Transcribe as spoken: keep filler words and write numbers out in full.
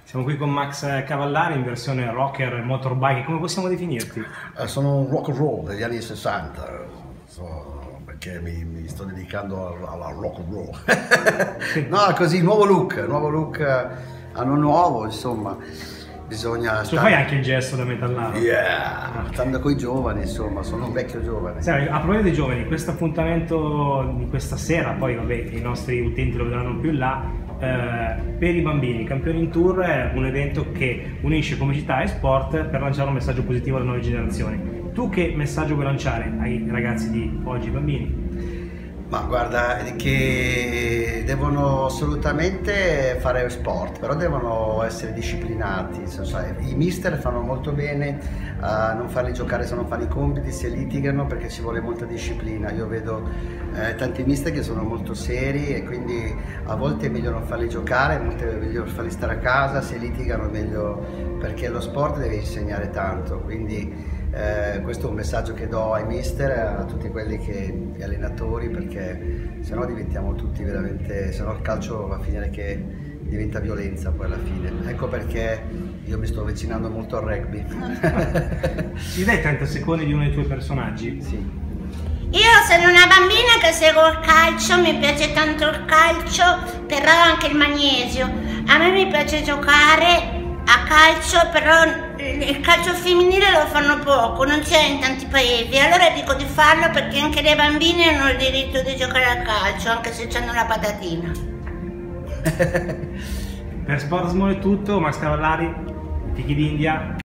Siamo qui con Max Cavallari in versione rocker e motorbike, come possiamo definirti? Eh, sono un rock and roll degli anni sessanta, so, perché mi, mi sto dedicando alla, alla rock and roll. No, così, nuovo look, nuovo look, anno nuovo, insomma, bisogna... Tu fai anche il gesto da metallaro? Yeah, stando coi giovani, insomma, sono un vecchio giovane. Sai, a proposito dei giovani, questo appuntamento di questa sera, poi vabbè, i nostri utenti lo vedranno più in là, eh, per i bambini, Campioni in Tour è un evento che unisce comicità e sport per lanciare un messaggio positivo alle nuove generazioni. Tu che messaggio vuoi lanciare ai ragazzi di oggi, bambini? Ma guarda, che devono assolutamente fare sport, però devono essere disciplinati. I mister fanno molto bene a non farli giocare se non fanno i compiti, se litigano, perché ci vuole molta disciplina. Io vedo eh, tanti mister che sono molto seri e quindi a volte è meglio non farli giocare, a volte è meglio farli stare a casa, se litigano è meglio, perché lo sport deve insegnare tanto. Quindi Eh, questo è un messaggio che do ai mister, a tutti quelli che, gli allenatori, perché sennò diventiamo tutti veramente, sennò il calcio va a finire che diventa violenza poi alla fine. Ecco perché io mi sto avvicinando molto al rugby. Ci dai trenta secondi di uno dei tuoi personaggi? Sì. Io sono una bambina che seguo il calcio, mi piace tanto il calcio, però anche il magnesio. A me mi piace giocare a calcio, però il calcio femminile lo fanno poco, non c'è in tanti paesi, allora dico di farlo perché anche le bambine hanno il diritto di giocare a calcio, anche se hanno la patatina. Per Sport Small è tutto, Max Cavallari, Fichi d'India.